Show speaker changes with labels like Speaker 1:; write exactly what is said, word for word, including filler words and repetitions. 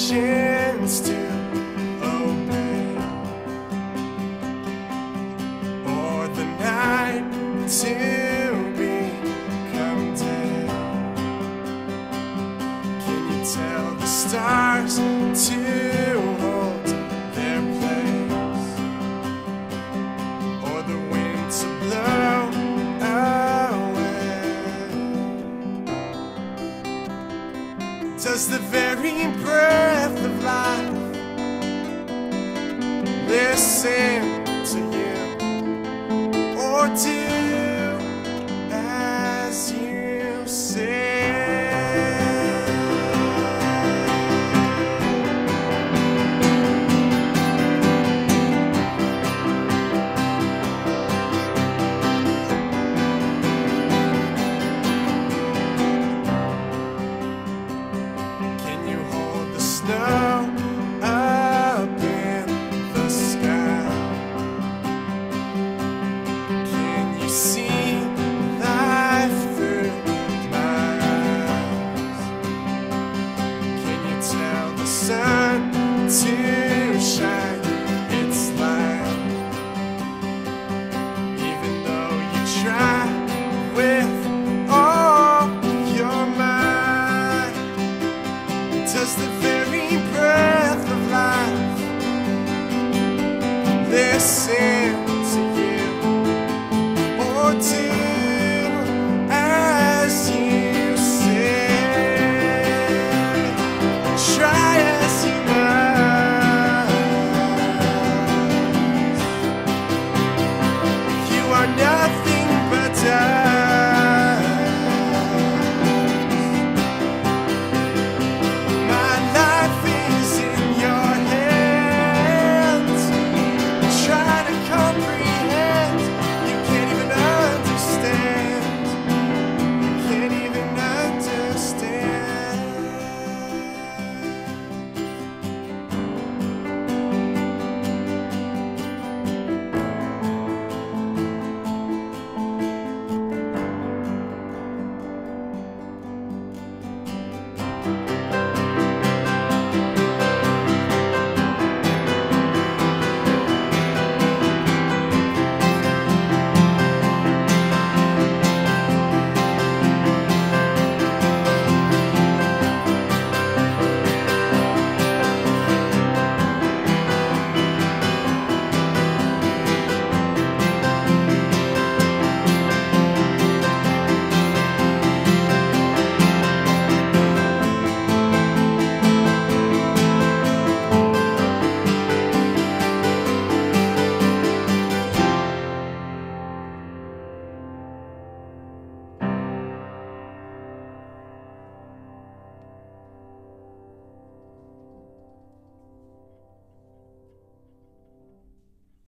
Speaker 1: chance to obey, or the night to become day? Can you tell the stars to hold their place, or the wind to blow away? Does the very breath of life listen to you, or do as you say? Can you hold the snow up in the sky? Can you see life through my eyes? Can you tell the sun to shine its light, even though you try with all your might? Does the very breath of life listen